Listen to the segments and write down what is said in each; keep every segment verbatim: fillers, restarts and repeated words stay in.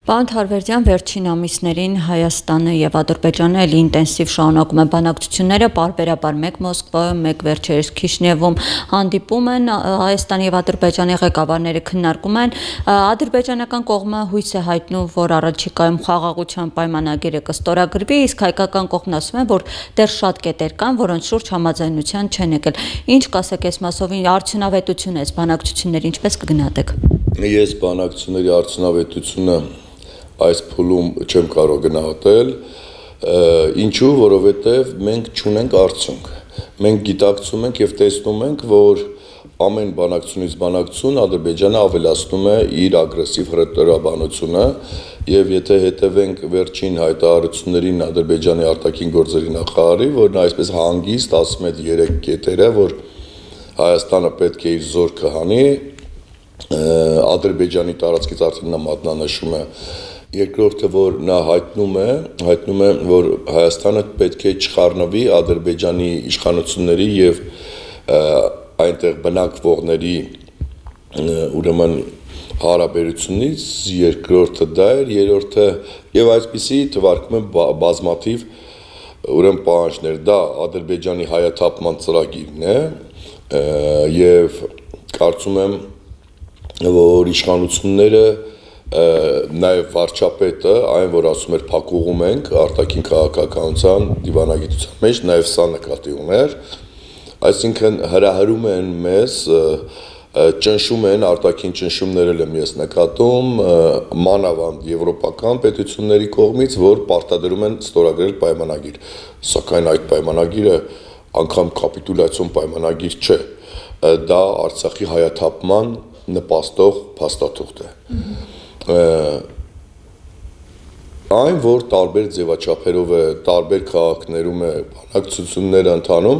Պարոն Թարվերդյան, վերջին ամիսներին Հայաստանը եւ Ադրբեջանը էլի ինտենսիվ շարունակում են բանակցությունները, պարբերաբար մեկ Մոսկվայում, մեկ վերջերս Քիշնևում հանդիպում են, Հայաստանի եւ Ադրբեջանի ղեկավարները քննարկում են, ադրբեջանական կողմը հույս է հայտնում, որ առաջիկայում խաղաղության պայմանագիրը կստորագրվի, իսկ հայկական կողմն ասում է, որ դեռ շատ կետեր կան, որոնց շուրջ համաձայնության չեն եկել։ Ինչ կասեք այս մասով, արդյունավետություն է այս բանակցությունները, ինչպես կգնահատեք։ Ես բանակցությունների արդյունավետությունը այս փուլում չեմ կարող գնահատել, ինչու, որովհետև մենք չունենք արդյունք։ Մենք գիտակցում ենք եւ տեսնում ենք, որ ամեն բանակցությունից բանակցություն Ադրբեջանը ավելացնում է իր ագրեսիվ հրետորաբանությունը եւ եթե հետևենք վերջին հայտարարություններին Ադրբեջանի արտաքին գործերի նախարարի, որ նա այսպես հանգիստ ասում է երեք կետերը, որ Հայաստանը պետք է իր զորքը հանի, Ադրբեջանի տարածքից արդեն նա մատնանշում է Երկրորդը, որ նա հայտնում է, հայտնում է, որ Հայաստանը պետք է չխառնվի Ադրբեջանի իշխանությունների եւ այնտեղ բնակվողների ուրեմն հարաբերությունից, երկրորդը դա էր, երրորդը եւ այսպիսի թվարկում է բազմաթիվ ուրեմն պահանջներ, դա Ադրբեջանի հայաթափման ծրագիրն է եւ կարծում եմ, որ իշխանությունները նաև վարչապետը, այն որ ասում էր փակուղում ենք արտաքին քաղաքականության դիվանագիտության մեջ, նաև սա նկատի ուներ, այսինքն հրահրում են մեզ, ճնշում են, արտաքին ճնշումներ եմ ես նկատում, մանավանդ եվրոպական պետությունների կողմից, որ պարտադրում են ստորագրել պայմանագիր, սակայն այդ պայմանագիրը անգամ կապիտուլյացիոն պայմանագիր չէ, դա Արցախի հայաթափման նպաստող փաստաթուղթ է։ Այն, որ տարբեր ձևաչափերով է, տարբեր քաղաքներում է բանակցությունները ընթանում,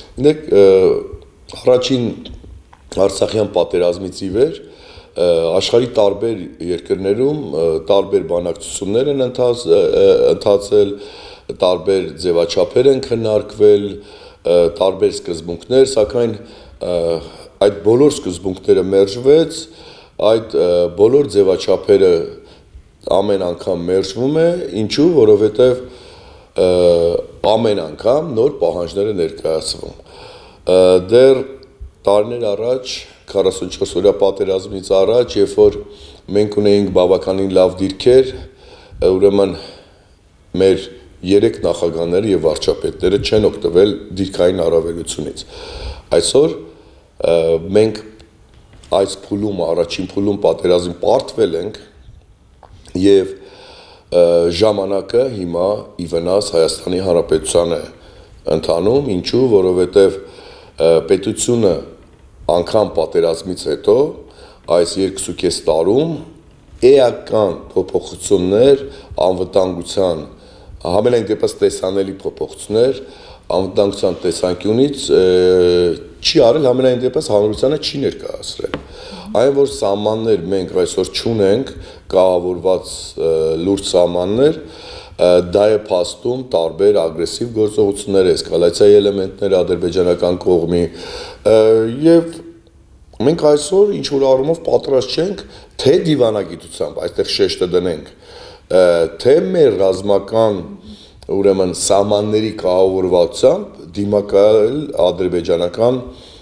առաջին Արցախյան պատերազմից ի վեր աշխարհի տարբեր երկրներում տարբեր բանակցություններ են ընթացել, տարբեր ձևաչափեր են քննարկվել, տարբեր սկզբունքներ, սակայն այդ բոլոր սկզբունքները մերժվեց, այդ բոլոր ձևաչափերը ամեն անգամ մերժվում է, ինչու, որովհետև ամեն անգամ նոր պահանջներ է ներկայացվում։ Դեռ տարիներ առաջ, քառասունչորս օրյա պատերազմից առաջ, երբ որ մենք ունեինք բավականին լավ դիրքեր, ուրեմն մեր երեք նախագահները եւ վարչապետները չեն օգտվել դիրքային առավելությունից։ Այսօր մենք այս փուլում, առաջին փուլում պատերազմին պարտվել ենք եւ ժամանակը հիմա ի վնաս Հայաստանի Հանրապետության է ընթանում, ինչու, որովհետեւ պետությունը անգամ պատերազմից հետո այս երկու կես տարում էական փոփոխություններ անվտանգության համենայն դեպս տեսանելի փոփոխություններ անվտանգության տեսանկյունից չի արել, համենայն դեպս հանրությանը չի ներկայացրել։ Այն, որ սահմաններ մենք այսօր չունենք, կահավորված լուրջ սահմաններ, դա է փաստում տարբեր ագրեսիվ գործողություններ, էսկալացիայի էլեմենտներ ադրբեջանական կողմի եւ մենք այսօր ինչ որ առումով պատրաստ չենք թե դիվանագիտությամբ այստեղ շեշտը դնենք, թե մեր ռազմական ուրեմն սահմանների կահավորվածությամբ դիմակայել ադրբեջանական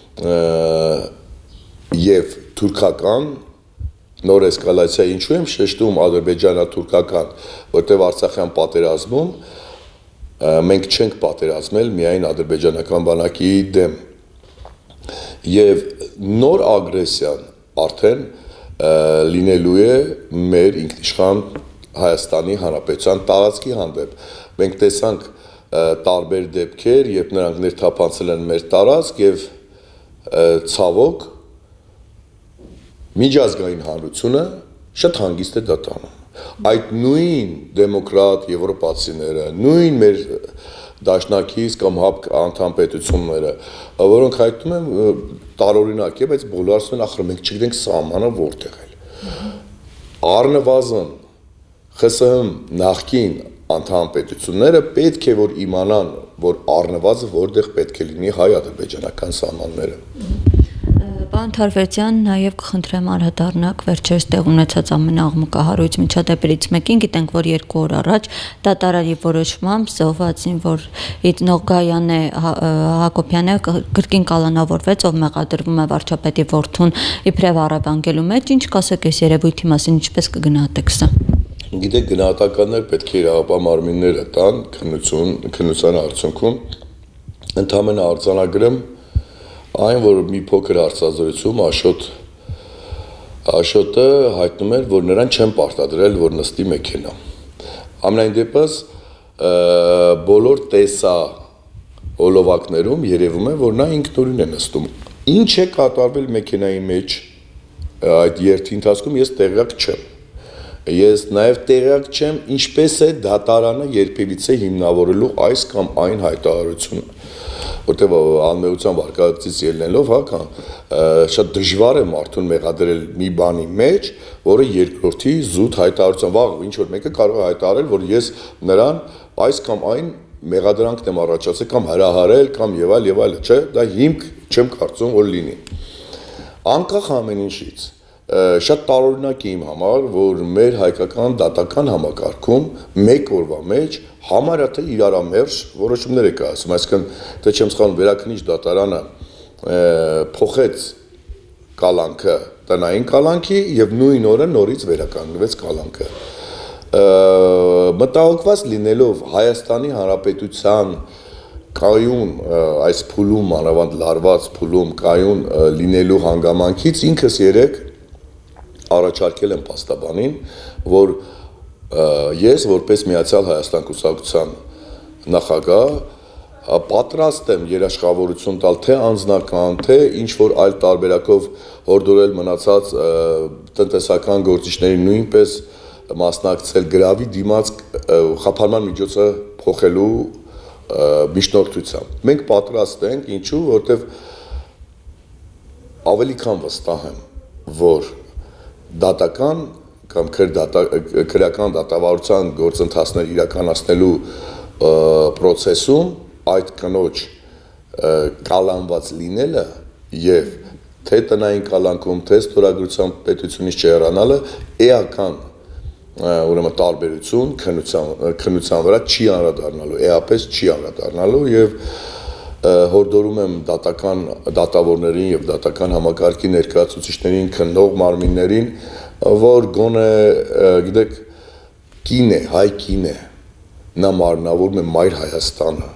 եւ թուրքական նոր էսկալացիա, ինչու եմ շեշտում ադրբեջանա-թուրքական, որտեղ Արցախյան պատերազմում մենք չենք պատերազմել միայն ադրբեջանական բանակի դեմ եւ նոր ագրեսիան արդեն լինելու է մեր ինքնիշխան Հայաստանի Հանրապետության տարածքի հանդեպ։ Մենք տեսանք տարբեր դեպքեր, երբ նրանք ներթափանցել են մեր տարածք եւ ցավոք միջազգային հանրությունը շատ հանգիստ է դա տանում։ Այդ նույն դեմոկրատ եվրոպացիները, նույն մեր դաշնակից կամ հապ անդամ պետությունները, որոնք հայտնում են տարօրինակ է, բայց բոլորը ասում են, ախր մենք չգիտենք սահմանը որտեղ է։ Առնվազն ԽՍՀՄ նախկին անդամ պետությունները պետք է որ իմանան, որ առնվազն որտեղ պետք է լինի հայ-ադրբեջանական սահմանները։ Պարոն Թարվերդյան, նաև կխնդրեմ անդրադառնաք վերջերս տեղ ունեցած ամենաաղմկահարույց միջադեպերից մեկին, գիտենք, որ երկու օր առաջ դատարանի որոշմամբ զոհվածին, որ Իդնող Գայանե Հակոբյանը կրկին կալանավորվեց, ով մեղադրվում է վարչապետի որդուն իբրև առևանգելու մեջ, ինչ կասեք այս երևույթի մասին, ինչպես կգնահատեք սա։ Գիտեք, գնահատականներ պետք է իրավապահ մարմինները տան քննություն, քննության արդյունքում ընդհանրապես արձանագրեմ այն, որ մի փոքր հարցազրույցում Աշոտ Աշոտը հայտնում էր, որ նրան չեն պարտադրել, որ նստի մեքենա։ Ամենայն դեպս բոլոր տեսա հոլովակներում երևում է, որ նա ինքնուրույն է նստում։ Ինչ է կատարվել մեքենայի մեջ այդ երթի ընթացքում, ես տեղյակ չեմ։ Ես նաև տեղյակ չեմ, ինչպես է դատարանը երբևիցե հիմնավորելու այս կամ այն հայտարարությունը, որտեղ անմեղության վարկածից ելնելով, հա, շատ դժվար է մարդուն մեղադրել մի բանի մեջ, որը երկրորդի զուտ հայտարարության, վաղ ինչ որ մեկը կարող է հայտարարել, որ ես նրան այս կամ այն մեղադրանքն եմ առաջացել կամ հրահարել կամ եւ այլ եւ այլ, չէ, դա հիմք չեմ կարծում, որ լինի։ Անկախ ամեն ինչից շատ տարօրինակ է իմ համար, որ մեր հայկական դատական համակարգում մեկ օրվա մեջ համարյա թե իրարամերժ որոշումներ է կայացում, այսինքն թե չեմ սխալվում, վերաքննիչ դատարանը փոխեց կալանքը տնային կալանքի եւ նույն օրը նորից վերականգնվեց կալանքը։ Մտահոգված լինելով Հայաստանի Հանրապետության կայուն այս փուլում, մանավանդ լարված փուլում կայուն լինելու հանգամանքից ինքս երեք առաջարկել եմ փաստաբանին, որ ես որպես Միացյալ Հայաստան կուսակցության նախագահ պատրաստ եմ երաշխավորություն տալ թե անձնական, թե ինչ-որ այլ տարբերակով հորդորել մնացած տնտեսական գործիչներին նույնպես մասնակցել գրավի դիմաց խափանման միջոցը փոխելու միջնորդությամբ։ Մենք պատրաստ ենք, ինչու, որտեվ ավելի քան վստահ եմ, որ դատական կամ քրեական դատավարության գործընթացներ իրականացնելու պրոցեսում այդ կնոջ կալանված լինելը եւ թե տնային կալանքում, թե ստորագրության պետությունից չհեռանալը էական ուրեմն տարբերություն քննության վրա չի անդրադառնալու, էապես չի անդրադառնալու եւ հորդորում եմ դատական դատավորներին եւ դատական համակարգի ներկայացուցիչներին, քննող մարմիններին, որ գոնե, գիտեք, կին է, հայ կին է, նա մարմնավորում է Մայր Հայաստանը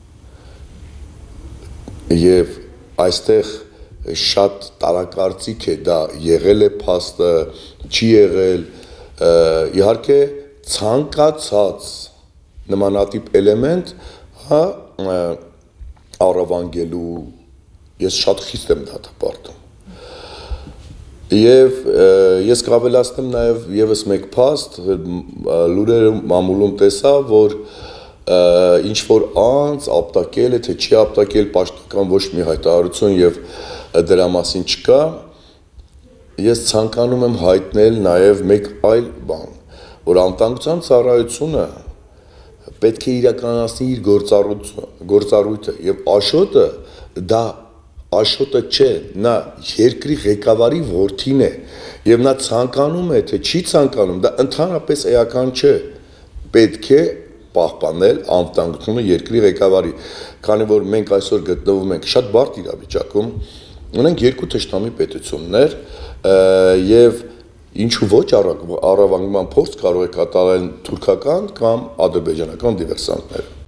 եւ այստեղ շատ տարակարծիք է, դա եղել է փաստը, չի եղել, իհարկե ցանկացած նմանատիպ էլեմենտ, հա, առավանգելու, ես շատ խիստ եմ դատապարտում։ Եվ ես կավելացնեմ նաև եւս մեկ փաստ, լուրերը մամուլում տեսա, որ ինչ-որ անձ ապտակել է, թե չի ապտակել, պաշտոնական ոչ մի հայտարարություն եւ դրա մասին չկա, ես ցանկանում եմ հայտնել նաև մեկ այլ բան, որ անվտանգության ծառայությունը պետք է իրականացնի իր գործառույթը եւ Աշոտը դա Աշոտը չէ, նա երկրի ղեկավարի որդին է եւ նա ցանկանում է, թե չի ցանկանում, դա ընդհանրապես էական չէ, պետք է պահպանել անվտանգությունը երկրի ղեկավարի, քանի որ մենք այսօր գտնվում ենք շատ բարդ իրավիճակում, ունենք երկու թշնամի պետություններ եւ ինչու ոչ առավանգման փորձ կարող է կատարել թուրքական կամ ադրբեջանական դիվերսանտները։